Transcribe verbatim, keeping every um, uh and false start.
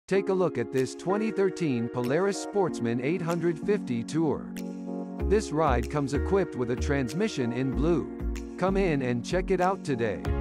Take a look at this twenty thirteen Polaris Sportsman eight fifty Tour. This ride comes equipped with a transmission in blue. Come in and check it out today.